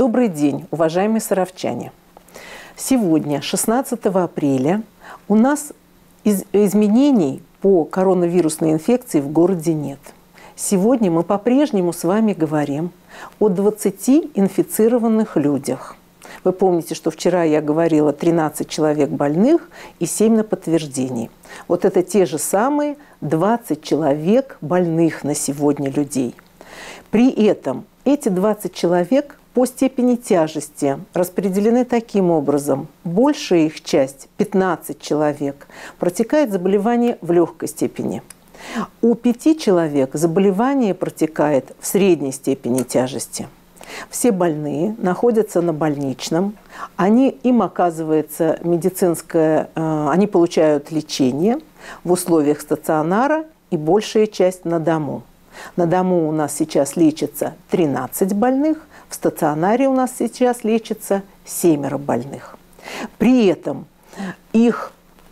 Добрый день, уважаемые саровчане! Сегодня, 16 апреля, у нас изменений по коронавирусной инфекции в городе нет. Сегодня мы по-прежнему с вами говорим о 20 инфицированных людях. Вы помните, что вчера я говорила 13 человек больных и 7 на подтверждении. Вот это те же самые 20 человек больных на сегодня людей. При этом эти 20 человек по степени тяжести распределены таким образом. Большая их часть, 15 человек, протекает заболевание в легкой степени. У 5 человек заболевание протекает в средней степени тяжести. Все больные находятся на больничном, им оказывается медицинское, они получают лечение в условиях стационара и большая часть на дому. На дому у нас сейчас лечится 13 больных, в стационаре у нас сейчас лечится 7 больных. При этом их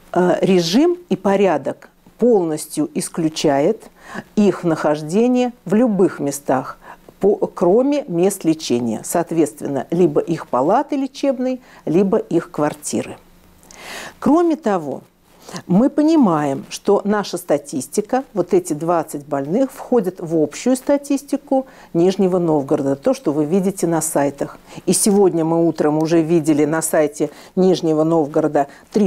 режим и порядок полностью исключает их нахождение в любых местах, кроме мест лечения. Соответственно, либо их палаты лечебные, либо их квартиры. Кроме того, мы понимаем, что наша статистика, вот эти 20 больных, входят в общую статистику Нижнего Новгорода, то, что вы видите на сайтах. И сегодня мы утром уже видели на сайте Нижнего Новгорода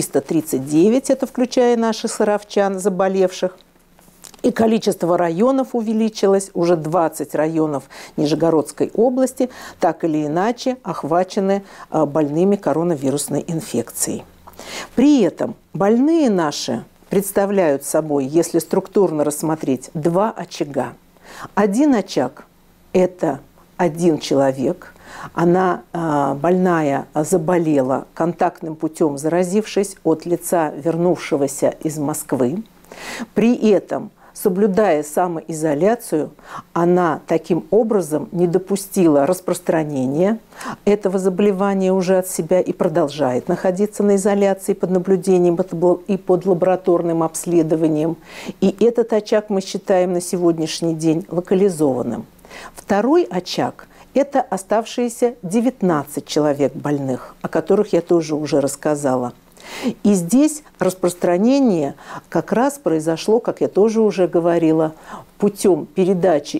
339, это включая наших саровчан, заболевших. И количество районов увеличилось, уже 20 районов Нижегородской области так или иначе охвачены больными коронавирусной инфекцией. При этом больные наши представляют собой, если структурно рассмотреть, 2 очага. Один очаг – это один человек. Она, больная, заболела контактным путем, заразившись от лица вернувшегося из Москвы. При этом, соблюдая самоизоляцию, она таким образом не допустила распространения этого заболевания уже от себя и продолжает находиться на изоляции под наблюдением и под лабораторным обследованием. И этот очаг мы считаем на сегодняшний день локализованным. Второй очаг – это оставшиеся 19 человек больных, о которых я тоже уже рассказала. И здесь распространение как раз произошло, как я тоже уже говорила, путем передачи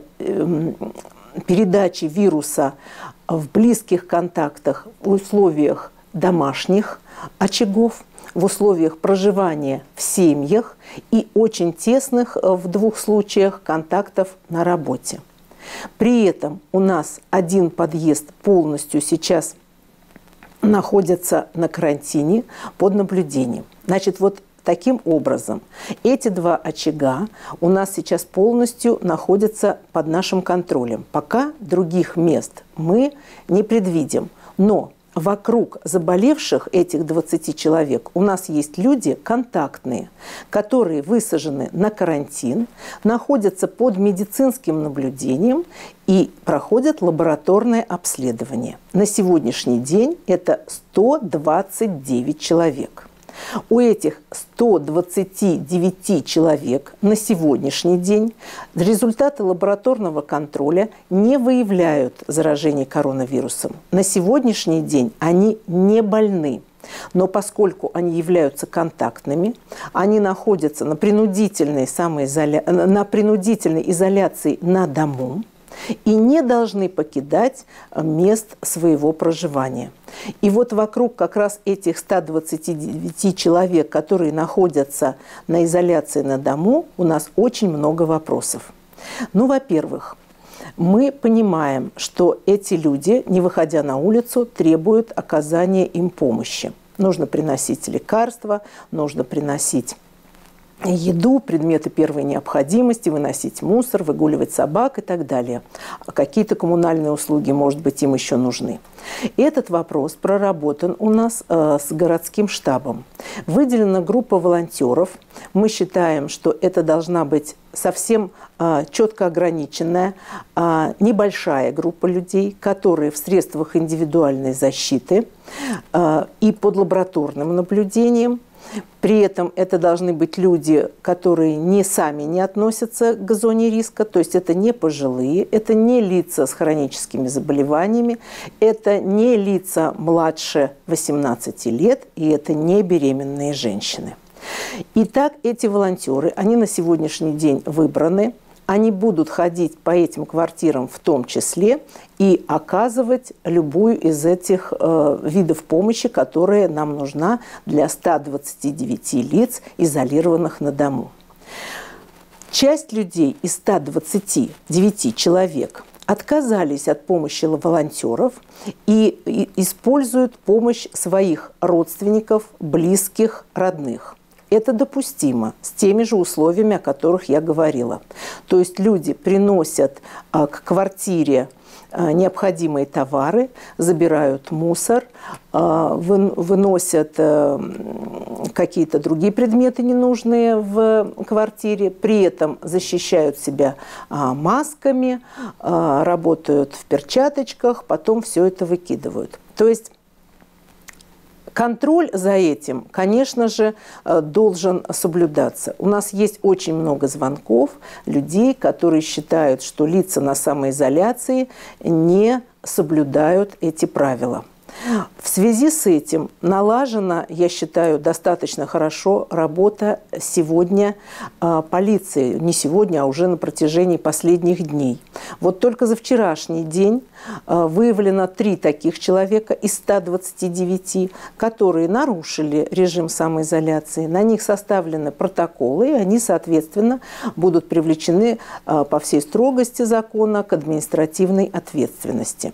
вируса в близких контактах, в условиях домашних очагов, в условиях проживания в семьях и очень тесных в 2 случаях контактов на работе. При этом у нас один подъезд полностью сейчас находятся на карантине под наблюдением. Значит, вот таким образом эти 2 очага у нас сейчас полностью находятся под нашим контролем. Пока других мест мы не предвидим. Но вокруг заболевших этих 20 человек у нас есть люди контактные, которые высажены на карантин, находятся под медицинским наблюдением и проходят лабораторное обследование. На сегодняшний день это 129 человек. У этих 129 человек на сегодняшний день результаты лабораторного контроля не выявляют заражение коронавирусом. На сегодняшний день они не больны. Но поскольку они являются контактными, они находятся на принудительной изоляции на дому и не должны покидать мест своего проживания. И вот вокруг как раз этих 129 человек, которые находятся на изоляции на дому, у нас очень много вопросов. Ну, во-первых, мы понимаем, что эти люди, не выходя на улицу, требуют оказания им помощи. Нужно приносить лекарства, нужно приносить еду, предметы первой необходимости, выносить мусор, выгуливать собак и так далее. Какие-то коммунальные услуги, может быть, им еще нужны. Этот вопрос проработан у нас с городским штабом. Выделена группа волонтеров. Мы считаем, что это должна быть совсем четко ограниченная, небольшая группа людей, которые в средствах индивидуальной защиты и под лабораторным наблюдением При этом это должны быть люди, которые сами не относятся к зоне риска, то есть это не пожилые, это не лица с хроническими заболеваниями, это не лица младше 18 лет, и это не беременные женщины. Итак, эти волонтеры, они на сегодняшний день выбраны, они будут ходить по этим квартирам в том числе и оказывать любую из этих видов помощи, которая нам нужна для 129 лиц, изолированных на дому. Часть людей из 129 человек отказались от помощи волонтеров и используют помощь своих родственников, близких, родных. Это допустимо с теми же условиями, о которых я говорила. То есть люди приносят к квартире необходимые товары, забирают мусор, выносят какие-то другие предметы ненужные в квартире, при этом защищают себя масками, работают в перчаточках, потом все это выкидывают. То есть контроль за этим, конечно же, должен соблюдаться. У нас есть очень много звонков людей, которые считают, что лица на самоизоляции не соблюдают эти правила. В связи с этим налажена, я считаю, достаточно хорошо работа сегодня полиции. Не сегодня, а уже на протяжении последних дней. Вот только за вчерашний день выявлено 3 таких человека из 129, которые нарушили режим самоизоляции. На них составлены протоколы, и они, соответственно, будут привлечены по всей строгости закона к административной ответственности.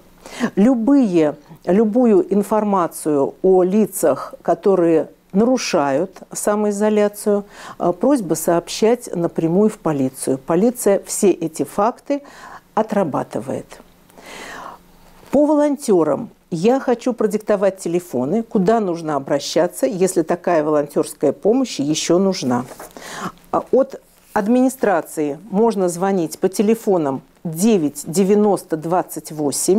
Любую информацию о лицах, которые нарушают самоизоляцию, просьба сообщать напрямую в полицию. Полиция все эти факты отрабатывает. По волонтерам я хочу продиктовать телефоны, куда нужно обращаться, если такая волонтерская помощь еще нужна. От администрации можно звонить по телефонам 9 90 28,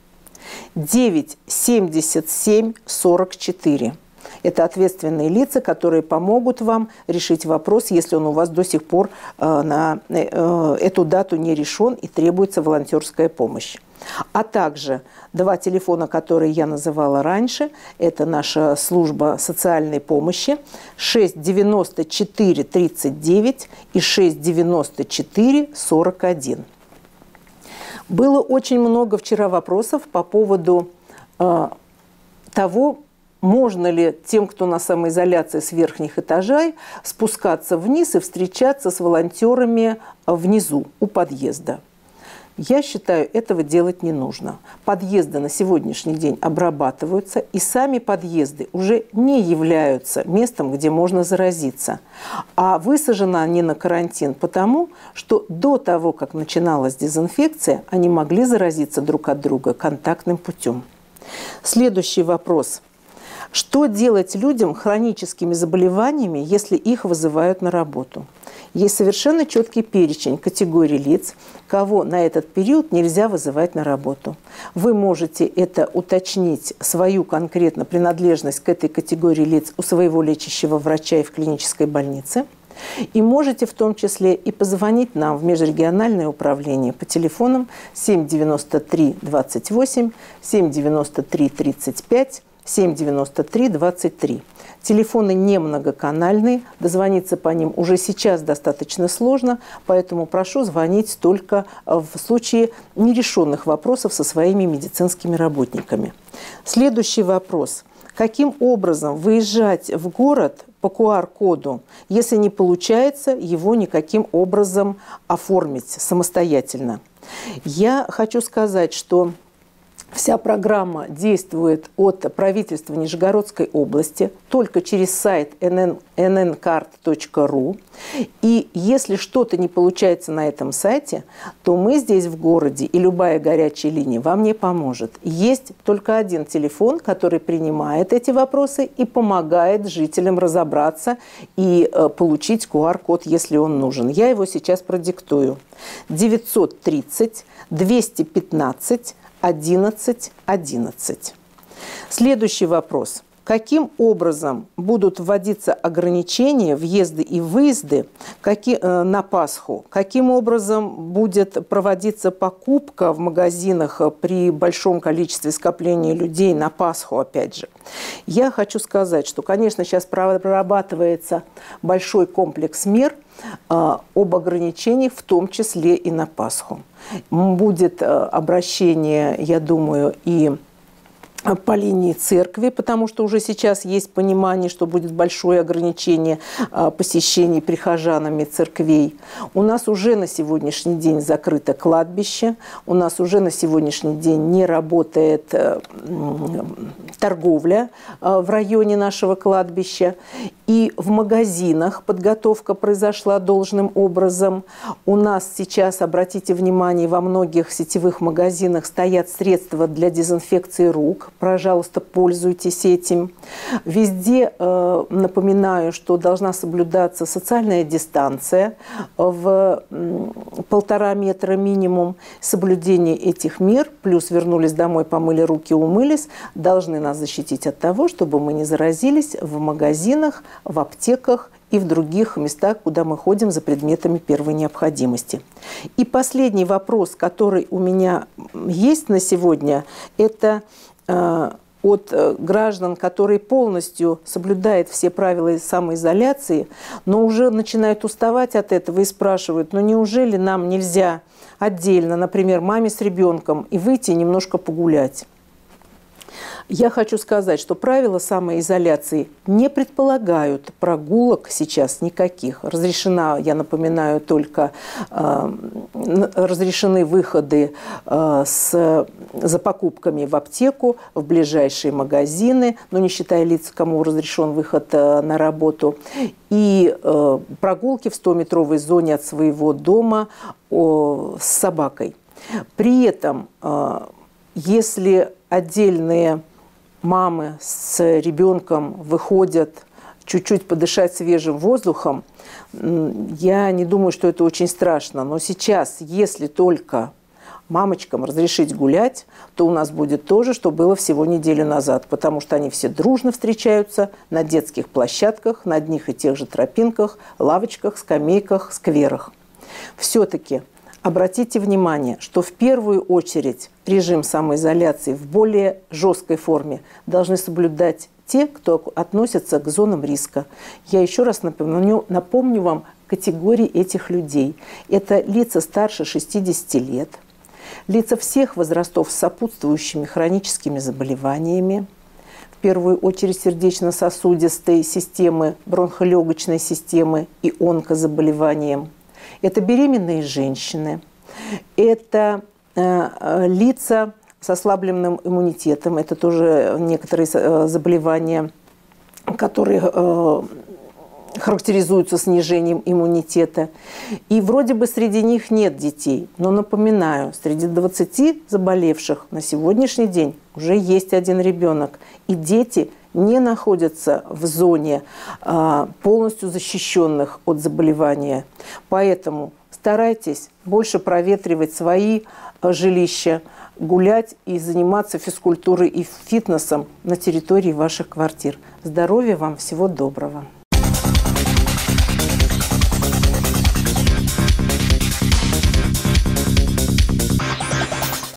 9 77 44. Это ответственные лица, которые помогут вам решить вопрос, если он у вас до сих пор на эту дату не решен и требуется волонтерская помощь. А также 2 телефона, которые я называла раньше, это наша служба социальной помощи 6 94 39 и 6 94 41. Было очень много вчера вопросов по поводу того, можно ли тем, кто на самоизоляции с верхних этажей, спускаться вниз и встречаться с волонтерами внизу, у подъезда. Я считаю, этого делать не нужно. Подъезды на сегодняшний день обрабатываются, и сами подъезды уже не являются местом, где можно заразиться. А высажены они на карантин потому, что до того, как начиналась дезинфекция, они могли заразиться друг от друга контактным путем. Следующий вопрос. Что делать людям с хроническими заболеваниями, если их вызывают на работу? Есть совершенно четкий перечень категорий лиц, кого на этот период нельзя вызывать на работу. Вы можете это уточнить, свою конкретно принадлежность к этой категории лиц у своего лечащего врача и в клинической больнице. И можете в том числе и позвонить нам в межрегиональное управление по телефонам 793 28, 793 35, 793 23. Телефоны не многоканальные, дозвониться по ним уже сейчас достаточно сложно, поэтому прошу звонить только в случае нерешенных вопросов со своими медицинскими работниками. Следующий вопрос. Каким образом выезжать в город по QR-коду, если не получается его никаким образом оформить самостоятельно? Я хочу сказать, что вся программа действует от правительства Нижегородской области только через сайт nncard.ru. И если что-то не получается на этом сайте, то мы здесь в городе, и любая горячая линия вам не поможет. Есть только один телефон, который принимает эти вопросы и помогает жителям разобраться и получить QR-код, если он нужен. Я его сейчас продиктую. 930 215 11 11. Следующий вопрос. Каким образом будут вводиться ограничения, въезды и выезды на Пасху? Каким образом будет проводиться покупка в магазинах при большом количестве скопления людей на Пасху, опять же? Я хочу сказать, что, конечно, сейчас прорабатывается большой комплекс мер об ограничениях, в том числе и на Пасху. Будет обращение, я думаю, и по линии церкви, потому что уже сейчас есть понимание, что будет большое ограничение посещений прихожанами церквей. У нас уже на сегодняшний день закрыто кладбище, у нас уже на сегодняшний день не работает торговля в районе нашего кладбища. И в магазинах подготовка произошла должным образом. У нас сейчас, обратите внимание, во многих сетевых магазинах стоят средства для дезинфекции рук. Пожалуйста, пользуйтесь этим. Везде напоминаю, что должна соблюдаться социальная дистанция в 1,5 метра минимум. Соблюдение этих мер, плюс вернулись домой, помыли руки, умылись, должны нас защитить от того, чтобы мы не заразились в магазинах, в аптеках и в других местах, куда мы ходим за предметами первой необходимости. И последний вопрос, который у меня есть на сегодня, это от граждан, которые полностью соблюдают все правила самоизоляции, но уже начинают уставать от этого и спрашивают, ну неужели нам нельзя отдельно, например, маме с ребенком, и выйти немножко погулять? Я хочу сказать, что правила самоизоляции не предполагают прогулок сейчас никаких. Разрешена, я напоминаю, только разрешены выходы за покупками в аптеку, в ближайшие магазины, но не считая лиц, кому разрешен выход на работу, и прогулки в 100-метровой зоне от своего дома с собакой. При этом, если отдельные мамы с ребенком выходят чуть-чуть подышать свежим воздухом, я не думаю, что это очень страшно. Но сейчас, если только мамочкам разрешить гулять, то у нас будет то же, что было всего неделю назад, потому что они все дружно встречаются на детских площадках, на одних и тех же тропинках, лавочках, скамейках, скверах. Все-таки обратите внимание, что в первую очередь режим самоизоляции в более жесткой форме должны соблюдать те, кто относятся к зонам риска. Я еще раз напомню вам категории этих людей. Это лица старше 60 лет, лица всех возрастов с сопутствующими хроническими заболеваниями, в первую очередь сердечно-сосудистой системы, бронхолегочной системы и онкозаболеваниям. Это беременные женщины, это лица с ослабленным иммунитетом, это тоже некоторые заболевания, которые характеризуются снижением иммунитета. И вроде бы среди них нет детей, но напоминаю, среди 20 заболевших на сегодняшний день уже есть один ребенок, и дети не находятся в зоне полностью защищенных от заболевания. Поэтому старайтесь больше проветривать свои жилища, гулять и заниматься физкультурой и фитнесом на территории ваших квартир. Здоровья вам, всего доброго!